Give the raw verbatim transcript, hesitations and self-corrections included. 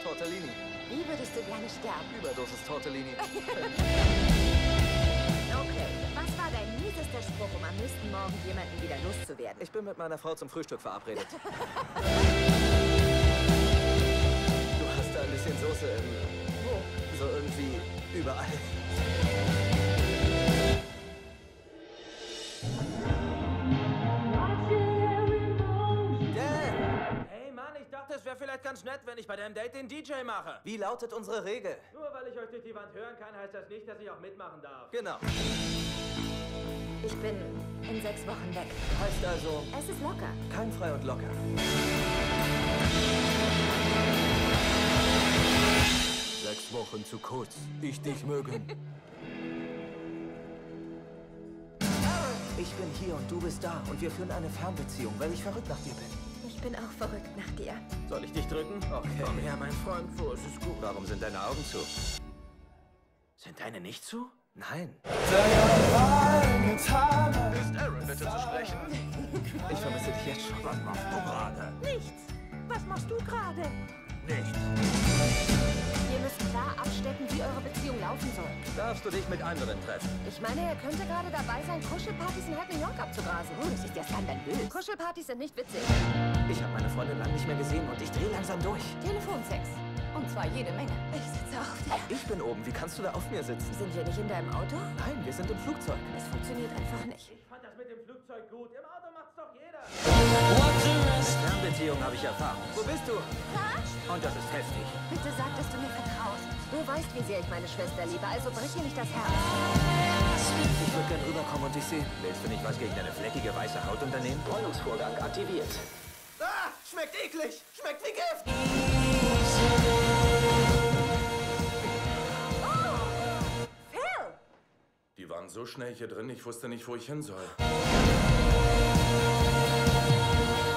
Tortellini. Wie würdest du gerne sterben? Überdosis Tortellini. Okay, was war dein miesester Spruch, um am nächsten Morgen jemanden wieder loszuwerden? Ich bin mit meiner Frau zum Frühstück verabredet. Du hast da ein bisschen Soße im... Wo? So irgendwie überall. Es wäre vielleicht ganz nett, wenn ich bei deinem Date den D J mache. Wie lautet unsere Regel? Nur weil ich euch durch die Wand hören kann, heißt das nicht, dass ich auch mitmachen darf. Genau. Ich bin in sechs Wochen weg. Heißt also... Es ist locker. Kein frei und locker. Sechs Wochen zu kurz. Ich dich mögen. Ich bin hier und du bist da. Und wir führen eine Fernbeziehung, weil ich verrückt nach dir bin. Ich bin auch verrückt nach dir. Soll ich dich drücken? Okay. Komm her, mein Freund. Wo ist es gut? Warum sind deine Augen zu? Sind deine nicht zu? Nein. Ist Aaron bitte zu sprechen? Ich vermisse dich jetzt schon. Was machst du gerade? Nichts. Was machst du gerade? Nichts. Wir müssen klar abstecken, wie eure Beziehung laufen soll. Darfst du dich mit anderen treffen? Ich meine, er könnte gerade dabei sein, Kuschelpartys in halb New York abzugrasen. Oh, das ist ja skandalös. Kuschelpartys sind nicht witzig. Ich habe meine Freundin lang nicht mehr gesehen und ich drehe langsam durch. Telefonsex. Und zwar jede Menge. Ich sitze auf dir. Ich bin oben. Wie kannst du da auf mir sitzen? Sind wir nicht in deinem Auto? Nein, wir sind im Flugzeug. Es funktioniert einfach nicht. Ich fand das mit dem Flugzeug gut. Im Auto macht's doch jeder. Fernbeziehung habe ich Erfahrung. Wo bist du? Ha? Und das ist heftig. Bitte sag, dass du mir vertraust. Du weißt, wie sehr ich meine Schwester liebe, also brich ihr nicht das Herz. Ich würde gern rüberkommen und dich sehen. Willst du nicht was gegen deine fleckige weiße Haut unternehmen? Bräunungsvorgang aktiviert. Ah! Schmeckt eklig! Schmeckt wie Gift! Phil! Die waren so schnell hier drin, ich wusste nicht, wo ich hin soll.